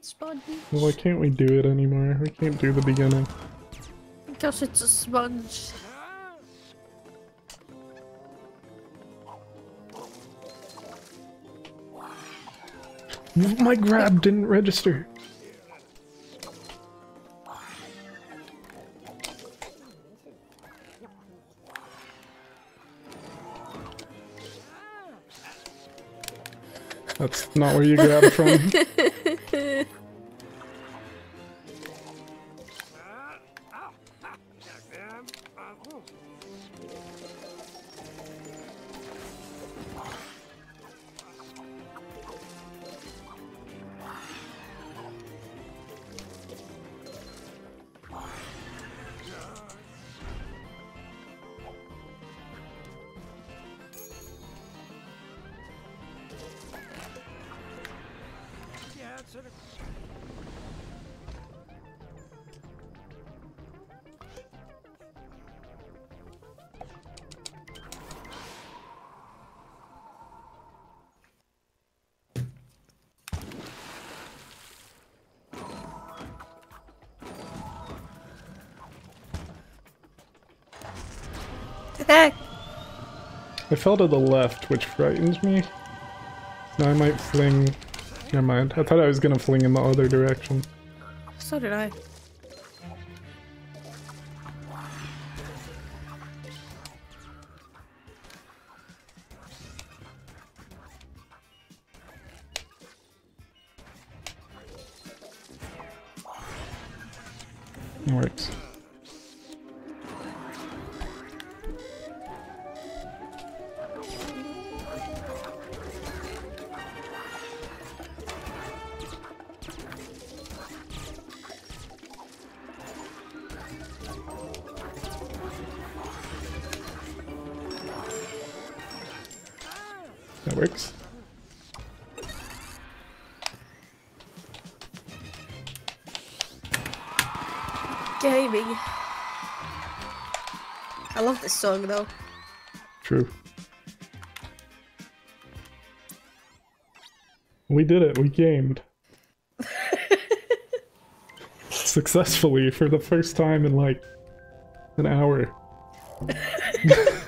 Sponge. Well, why can't we do it anymore? We can't do the beginning. Because it's a sponge. My grab didn't register. That's not where you grab from. Heck. I fell to the left, which frightens me. Now I might fling... Never mind. I thought I was gonna fling in the other direction. So did I. It works. That works. Gaming. I love this song though. True. We did it. We gamed. Successfully for the first time in like an hour.